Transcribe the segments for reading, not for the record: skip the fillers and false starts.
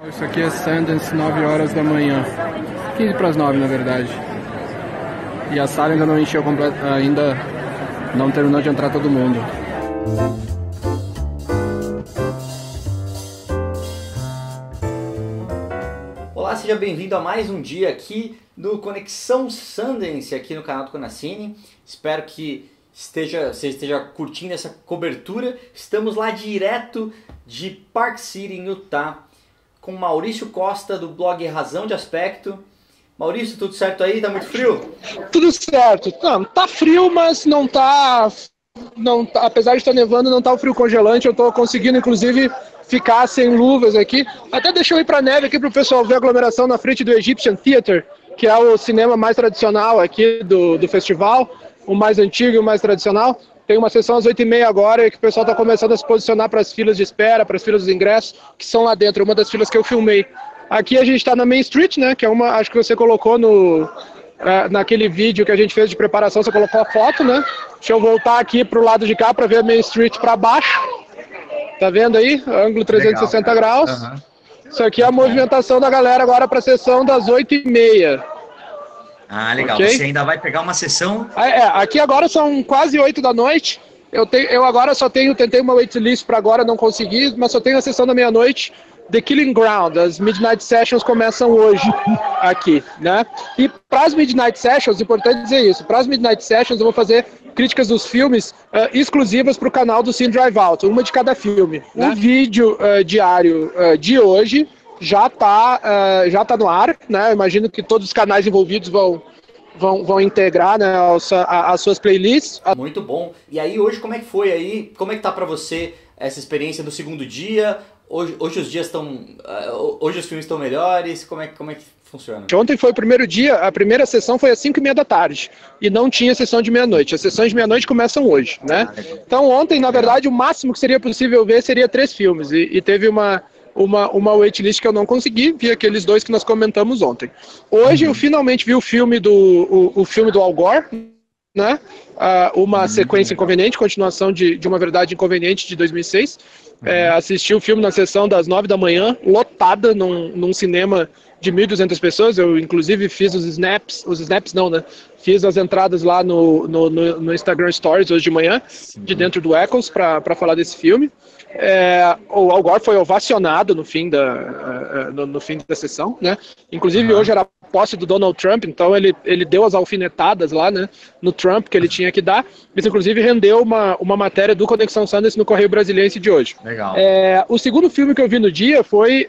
Isso aqui é Sundance, 9 horas da manhã. 15 para as 9, na verdade. E a sala ainda não encheu ainda não terminou de entrar todo mundo. Olá, seja bem-vindo a mais um dia aqui no Conexão Sundance, aqui no canal do Conacine. Espero que você esteja curtindo essa cobertura. Estamos lá direto de Park City, em Utah, com Maurício Costa, do blog Razão de Aspecto. Maurício, tudo certo aí? Tá muito frio? Tudo certo. Não, tá frio, mas não tá, apesar de estar nevando, não tá um frio congelante. Eu tô conseguindo, inclusive, ficar sem luvas aqui. Até deixa eu ir pra neve aqui pro pessoal ver a aglomeração na frente do Egyptian Theatre, que é o cinema mais tradicional aqui do festival, o mais antigo e o mais tradicional. Tem uma sessão às 8h30 agora e que o pessoal está começando a se posicionar para as filas de espera, para as filas dos ingressos, que são lá dentro, uma das filas que eu filmei. Aqui a gente está na Main Street, né, que é uma, acho que você colocou naquele vídeo que a gente fez de preparação, você colocou a foto, né? Deixa eu voltar aqui para o lado de cá para ver a Main Street para baixo. Tá vendo aí? Ângulo 360 Legal, graus. Uhum. Isso aqui é a movimentação da galera agora para a sessão das 8h30. Ah, legal. Okay. Você ainda vai pegar uma sessão? Aqui agora são quase 8 da noite. Eu agora tentei uma waitlist para agora, não consegui, mas só tenho a sessão da meia-noite. The Killing Ground, as Midnight Sessions começam hoje aqui, né? E para as Midnight Sessions, importante dizer isso, para as Midnight Sessions eu vou fazer críticas dos filmes exclusivas para o canal do Cine Drive Out, uma de cada filme. Né? O vídeo diário de hoje já tá no ar, né? Eu imagino que todos os canais envolvidos vão integrar, né, as suas playlists. Muito bom. E aí hoje como é que foi aí? Como é que tá para você essa experiência do segundo dia? Hoje os dias estão, hoje os filmes estão melhores. Como é que funciona? Ontem foi o primeiro dia, a primeira sessão foi às 5h30 da tarde e não tinha sessão de meia-noite. As sessões de meia-noite começam hoje, né? Então ontem, na verdade, o máximo que seria possível ver seria 3 filmes e teve uma waitlist que eu não consegui, vi aqueles 2 que nós comentamos ontem. Hoje eu finalmente vi o filme o filme do Al Gore, né? Uma sequência inconveniente, continuação de Uma Verdade Inconveniente de 2006. Assisti o filme na sessão das 9 da manhã, lotada num cinema de 1.200 pessoas. Eu inclusive fiz os snaps não, né? Fiz as entradas lá no Instagram Stories hoje de manhã, de dentro do Echoes, para falar desse filme. O Al Gore foi ovacionado no fim da sessão, né? Inclusive hoje era a posse do Donald Trump, então ele deu as alfinetadas lá, né, no Trump que ele tinha que dar. Isso inclusive rendeu uma matéria do Conexão Sundance no Correio Brasiliense de hoje. Legal. O segundo filme que eu vi no dia foi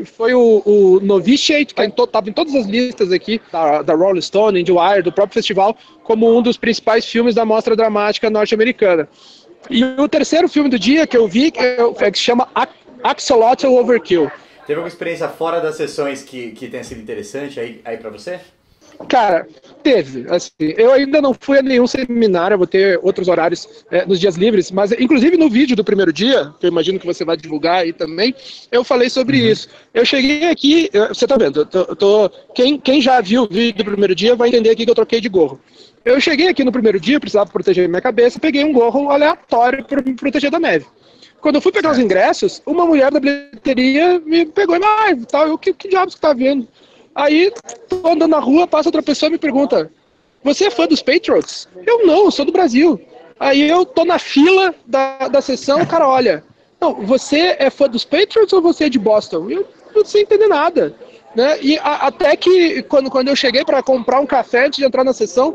o Novitiate, que estava em todas as listas aqui da Rolling Stone, IndieWire, do próprio festival, como um dos principais filmes da Mostra Dramática norte-americana. E o terceiro filme do dia que eu vi que se chama Axolotl Overkill. Teve alguma experiência fora das sessões que tenha sido interessante aí pra você? Cara, teve. Assim, eu ainda não fui a nenhum seminário, eu vou ter outros horários nos dias livres, mas inclusive no vídeo do primeiro dia, que eu imagino que você vai divulgar aí também, eu falei sobre isso. Eu cheguei aqui, você tá vendo, quem já viu o vídeo do primeiro dia vai entender aqui que eu troquei de gorro. Eu cheguei aqui no primeiro dia, precisava proteger minha cabeça, peguei um gorro aleatório para me proteger da neve. Quando eu fui pegar os ingressos, uma mulher da bilheteria me pegou e que diabos que tá vendo? Aí, tô andando na rua, passa outra pessoa e me pergunta, você é fã dos Patriots? Eu sou do Brasil. Aí eu tô na fila da sessão, o cara olha, não, você é fã dos Patriots ou você é de Boston? Eu não sei entender nada. Né? E até que quando eu cheguei para comprar um café antes de entrar na sessão,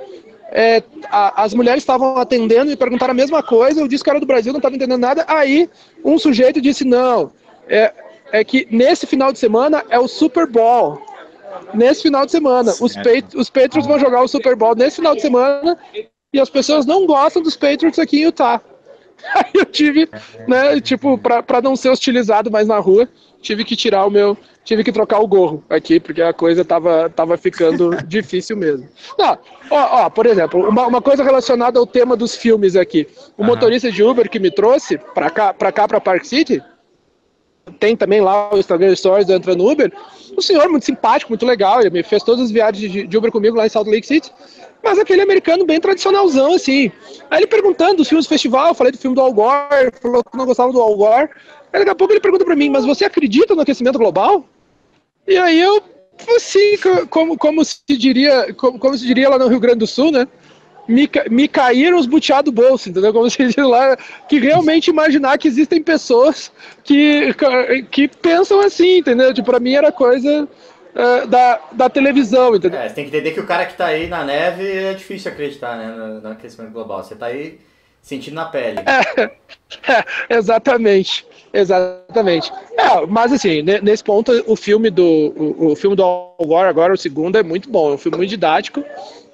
as mulheres estavam atendendo e perguntaram a mesma coisa, eu disse que era do Brasil, não estava entendendo nada, aí um sujeito disse, não, é que nesse final de semana é o Super Bowl, nesse final de semana, os Patriots vão jogar o Super Bowl nesse final de semana, e as pessoas não gostam dos Patriots aqui em Utah. Aí eu tive, né, tipo, para não ser hostilizado mais na rua, tive que trocar o gorro aqui, porque a coisa tava ficando difícil mesmo. Não, por exemplo, uma coisa relacionada ao tema dos filmes aqui. O motorista de Uber que me trouxe para Park City, tem também lá o Instagram Stories do Entra no Uber, um senhor muito simpático, muito legal, ele me fez todas as viagens de Uber comigo lá em Salt Lake City, mas aquele americano bem tradicionalzão, assim. Aí ele perguntando dos filmes do festival, eu falei do filme do Al Gore, falou que não gostava do Al Gore. Aí daqui a pouco ele pergunta pra mim, mas você acredita no aquecimento global? E aí eu, assim, como se diria, como se diria lá no Rio Grande do Sul, né? Me caíram os butiá do bolso, entendeu? Como se diz lá, que realmente imaginar que existem pessoas que pensam assim, entendeu? Tipo, pra mim era coisa da televisão, entendeu? Você tem que entender que o cara que tá aí na neve é difícil acreditar, né, no aquecimento global. Você tá aí sentindo na pele. Exatamente. Exatamente. Mas assim, nesse ponto, o filme o filme do Al Gore, agora o segundo, é muito bom. É um filme muito didático.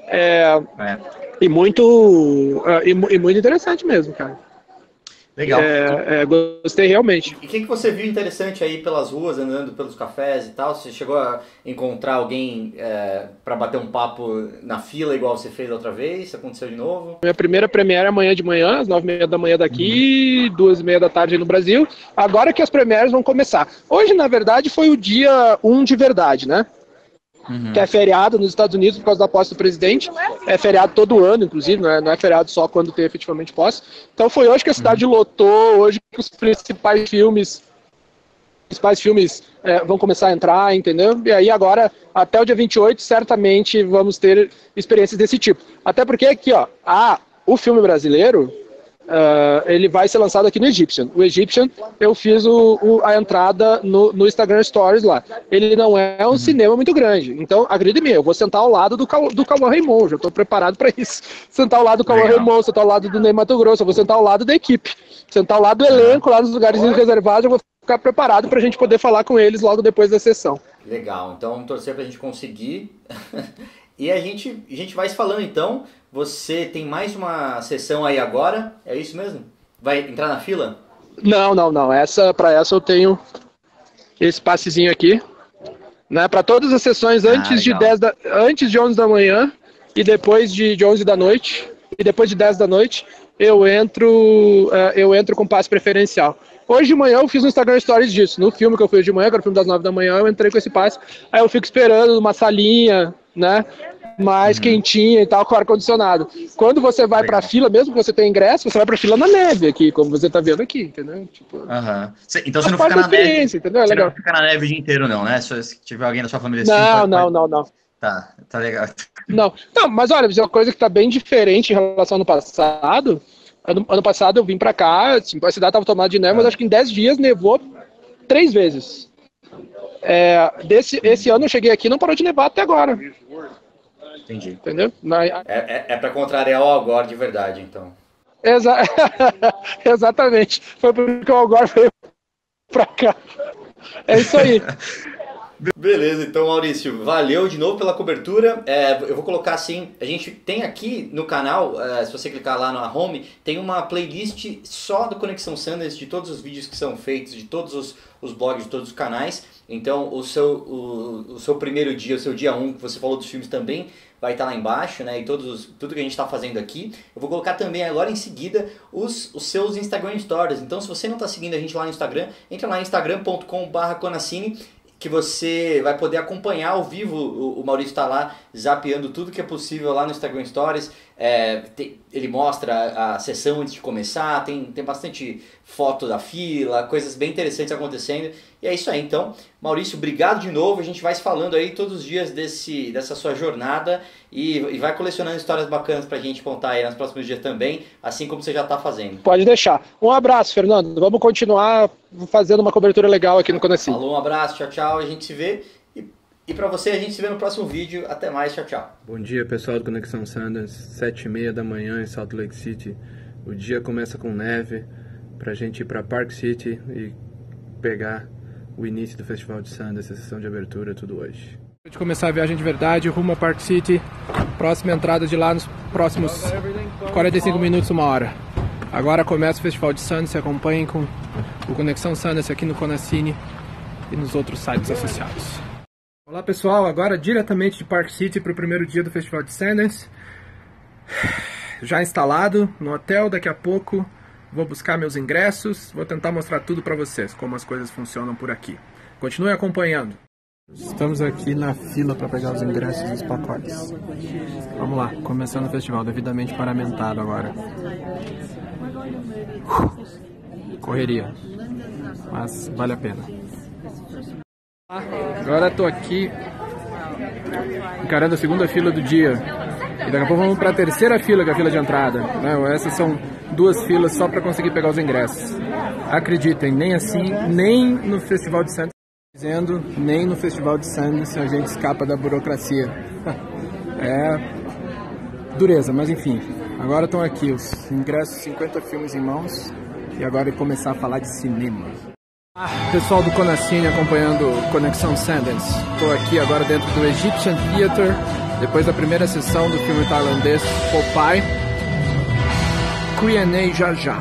E muito interessante mesmo, cara. Legal. Gostei realmente. E o que você viu interessante aí pelas ruas, andando pelos cafés e tal? Você chegou a encontrar alguém para bater um papo na fila, igual você fez da outra vez? Isso aconteceu de novo? Minha primeira premiere é amanhã de manhã, às 9h30 da manhã daqui, 2h30 da tarde no Brasil. Agora que as premieres vão começar. Hoje, na verdade, foi o dia 1 de verdade, né? Que é feriado nos Estados Unidos por causa da posse do presidente. É feriado todo ano, inclusive, não é feriado só quando tem efetivamente posse. Então foi hoje que a cidade lotou, hoje que os principais filmes vão começar a entrar, entendeu? E aí agora, até o dia 28, certamente vamos ter experiências desse tipo. Até porque aqui, ó, o filme brasileiro, ele vai ser lançado aqui no Egyptian. O Egyptian, eu fiz a entrada no Instagram Stories lá. Ele não é um cinema muito grande. Então, acredite-me, eu vou sentar ao lado do Cauã Raymond. Já estou preparado para isso. Sentar ao lado do Cauã Raymond, sentar ao lado do Ney Matogrosso. Eu vou sentar ao lado da equipe. Sentar ao lado do elenco, lá nos lugares reservados. Eu vou ficar preparado para a gente poder falar com eles logo depois da sessão. Legal. Então, vamos torcer para a gente conseguir. E a gente vai se falando então. Você tem mais uma sessão aí agora? É isso mesmo? Vai entrar na fila? Não. Para essa eu tenho esse passezinho aqui, né? Para todas as sessões antes de 11 da manhã e depois de 11 da noite e depois de 10 da noite eu entro com passe preferencial. Hoje de manhã eu fiz no Instagram Stories disso. No filme que eu fiz de manhã, que era o filme das 9 da manhã, eu entrei com esse passe. Aí eu fico esperando numa salinha, né? Mais quentinha e tal, com ar-condicionado. Quando você vai pra fila, mesmo que você tenha ingresso, você vai pra fila na neve aqui, como você tá vendo aqui, entendeu? Tipo, então você não fica na neve, entendeu? É legal. Você não fica na neve o dia inteiro não, né? Se tiver alguém da sua família assim... Não. Tá legal. Não, mas olha, uma coisa que tá bem diferente em relação ao ano passado. Ano passado eu vim pra cá, assim, a cidade tava tomada de neve, mas acho que em 10 dias nevou 3 vezes. Esse ano eu cheguei aqui e não parou de nevar até agora. Entendi. Entendeu? É pra contrariar o Al Gore de verdade, então. Exatamente. Foi porque o Al Gore veio pra cá. É isso aí. Beleza, então Maurício, valeu de novo pela cobertura. Eu vou colocar assim, a gente tem aqui no canal, se você clicar lá na home, tem uma playlist só do Conexão Sanders, de todos os vídeos que são feitos, de todos os blogs, de todos os canais. Então o seu primeiro dia, o seu dia 1, que você falou dos filmes também, vai estar lá embaixo, né? E tudo que a gente está fazendo aqui. Eu vou colocar também agora em seguida os seus Instagram Stories. Então se você não está seguindo a gente lá no Instagram, entra lá em instagram.com/Conacine, que você vai poder acompanhar ao vivo. O Maurício está lá zapeando tudo que é possível lá no Instagram Stories. Ele mostra a sessão antes de começar, tem bastante foto da fila, coisas bem interessantes acontecendo. E é isso aí, então. Maurício, obrigado de novo. A gente vai se falando aí todos os dias dessa sua jornada e vai colecionando histórias bacanas pra gente contar aí nos próximos dias também, assim como você já tá fazendo. Pode deixar. Um abraço, Fernando. Vamos continuar fazendo uma cobertura legal aqui no Conacine. Falou, um abraço, tchau, a gente se vê. E pra você, a gente se vê no próximo vídeo. Até mais, tchau. Bom dia, pessoal do Conexão Sanders. 7h30 da manhã em Salt Lake City. O dia começa com neve pra gente ir pra Park City e pegar o início do Festival de Sundance, a sessão de abertura, tudo hoje. Antes de começar a viagem de verdade, rumo a Park City, próxima entrada de lá nos próximos 45 minutos, 1 hora. Agora começa o Festival de Sundance, acompanhem com o Conexão Sundance aqui no Conacine e nos outros sites associados. Olá pessoal, agora diretamente de Park City para o primeiro dia do Festival de Sundance. Já instalado no hotel, daqui a pouco vou buscar meus ingressos, vou tentar mostrar tudo para vocês, como as coisas funcionam por aqui. Continue acompanhando. Estamos aqui na fila para pegar os ingressos dos pacotes. Vamos lá, começando o festival, devidamente paramentado agora. Correria, mas vale a pena. Agora estou aqui encarando a segunda fila do dia. E daqui a pouco vamos para a terceira fila, que é a fila de entrada. Essas são 2 filas só para conseguir pegar os ingressos. Acreditem, nem assim, nem no Festival de Sundance, nem no Festival de Sundance a gente escapa da burocracia. É dureza, mas enfim. Agora estão aqui os ingressos, 50 filmes em mãos. E agora é começar a falar de cinema. Pessoal do Conacine acompanhando Conexão Sundance. Estou aqui agora dentro do Egyptian Theatre, depois da primeira sessão do filme tailandês Popeye. Q&A já já.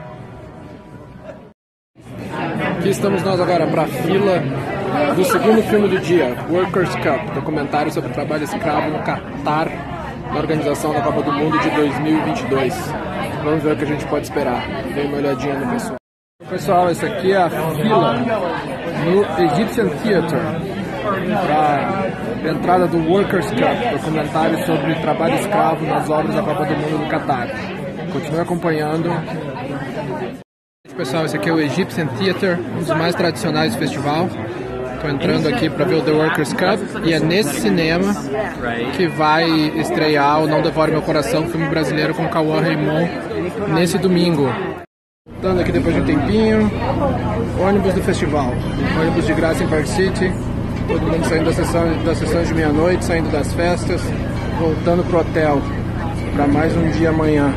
Aqui estamos nós agora para a fila do segundo filme do dia, Workers' Cup, documentário sobre o trabalho escravo no Catar, na organização da Copa do Mundo de 2022. Vamos ver o que a gente pode esperar. Dê uma olhadinha no pessoal. Pessoal, essa aqui é a fila no Egyptian Theatre para a entrada do Workers' Cup, documentário sobre trabalho escravo nas obras da Copa do Mundo no Catar. Continue acompanhando. Pessoal, esse aqui é o Egyptian Theatre, um dos mais tradicionais do festival. Estou entrando aqui para ver o The Workers' Cup e é nesse cinema que vai estrear o Não Devore Meu Coração, filme brasileiro com Cauã Raymond, nesse domingo. Voltando aqui depois de um tempinho, ônibus do festival, ônibus de graça em Park City, todo mundo saindo das sessões de meia-noite, saindo das festas, voltando pro hotel para mais um dia amanhã.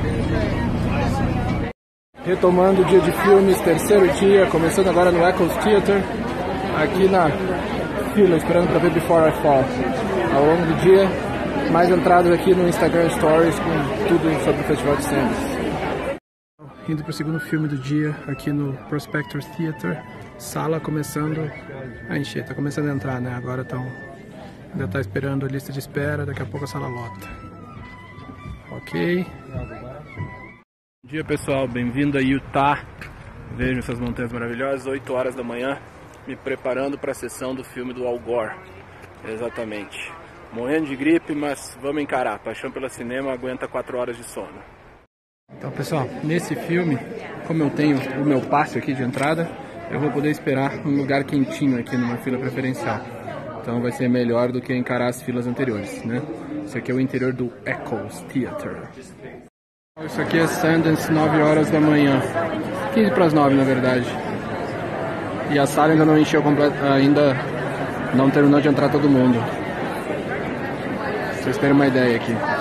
Retomando o dia de filmes, terceiro dia, começando agora no Echoes Theatre, aqui na fila, esperando para ver Before I Fall. Ao longo do dia, mais entradas aqui no Instagram Stories com tudo sobre o Festival de Sundance. Indo para o segundo filme do dia, aqui no Prospector Theatre, sala começando a encher, está começando a entrar, né? Agora ainda está esperando a lista de espera, daqui a pouco a sala lota. Ok. Bom dia pessoal, bem-vindo a Utah. Vejam essas montanhas maravilhosas, 8 horas da manhã, me preparando para a sessão do filme do Al Gore. Exatamente. Morrendo de gripe, mas vamos encarar. Paixão pelo cinema aguenta 4 horas de sono. Então pessoal, nesse filme, como eu tenho o meu passe aqui de entrada, eu vou poder esperar um lugar quentinho aqui numa fila preferencial. Então vai ser melhor do que encarar as filas anteriores, né? Esse aqui é o interior do Echoes Theatre. Isso aqui é Sundance, 9 horas da manhã. 15 para as 9 na verdade. E a sala ainda não encheu ainda não terminou de entrar todo mundo. Pra vocês terem uma ideia aqui.